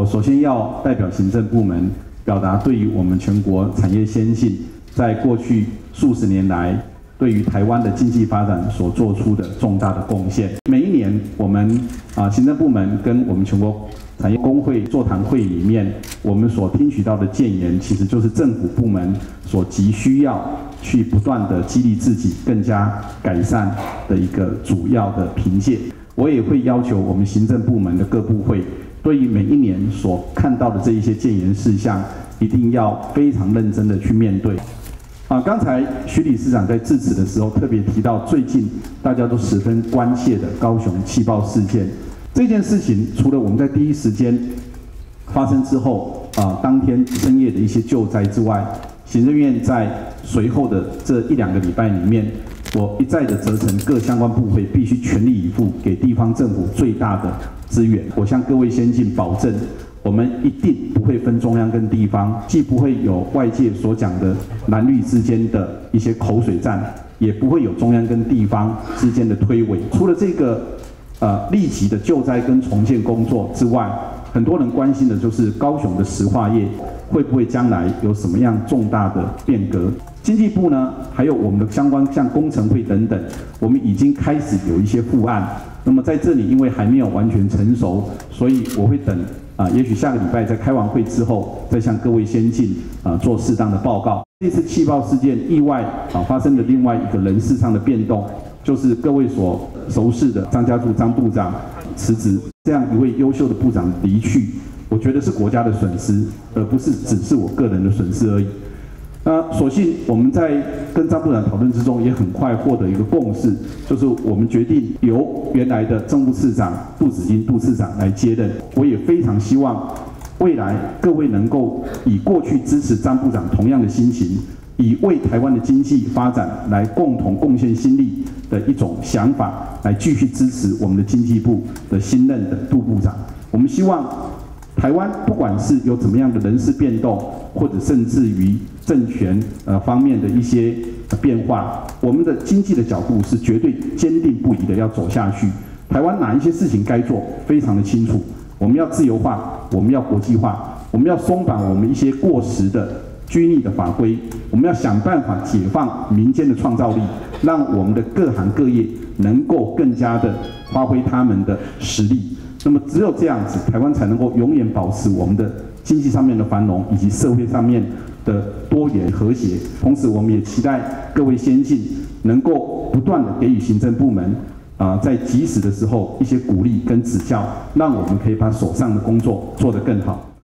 首先要代表行政部门表达对于我们全国产业先进在过去数十年来对于台湾的经济发展所做出的重大的贡献。每一年我们行政部门跟我们全国产业工会座谈会里面，我们所听取到的建言，其实就是政府部门所急需要去不断的激励自己更加改善的一个主要的凭借。我也会要求我们行政部门的各部会，对于每一年所看到的这一些建言事项，一定要非常认真的去面对。刚才徐理事长在致辞的时候特别提到，最近大家都十分关切的高雄气爆事件。这件事情除了我们在第一时间发生之后当天深夜的一些救灾之外，行政院在随后的这1、2个礼拜里面，我一再的责成各相关部会必须全力以赴，给地方政府最大的资源。我向各位先进保证，我们一定不会分中央跟地方，既不会有外界所讲的蓝绿之间的一些口水战，也不会有中央跟地方之间的推诿。除了这个立即的救灾跟重建工作之外，很多人关心的就是高雄的石化业会不会将来有什么样重大的变革。经济部呢，还有我们的相关像工程会等等，我们已经开始有一些副案。那么在这里因为还没有完全成熟，所以我会等也许下个礼拜在开完会之后，再向各位先进做适当的报告。这次气爆事件意外发生的另外一个人事上的变动，就是各位所熟识的张家柱张部长辞职，这样一位优秀的部长离去，我觉得是国家的损失，而不是只是我个人的损失而已。所幸我们在跟张部长讨论之中，也很快获得一个共识，就是我们决定由原来的政务次长杜子英杜次长来接任。我也非常希望未来各位能够以过去支持张部长同样的心情，以为台湾的经济发展来共同贡献心力的一种想法，来继续支持我们的经济部的新任的杜部长。我们希望台湾不管是有怎么样的人事变动，或者甚至于政权方面的一些变化，我们的经济的脚步是绝对坚定不移的要走下去。台湾哪一些事情该做，非常的清楚。我们要自由化，我们要国际化，我们要松绑我们一些过时的拘泥的法规，我们要想办法解放民间的创造力，让我们的各行各业能够更加的发挥他们的实力。那么只有这样子，台湾才能够永远保持我们的经济上面的繁荣，以及社会上面的多元和谐。同时，我们也期待各位先进能够不断的给予行政部门在及时的时候一些鼓励跟指教，让我们可以把手上的工作做得更好。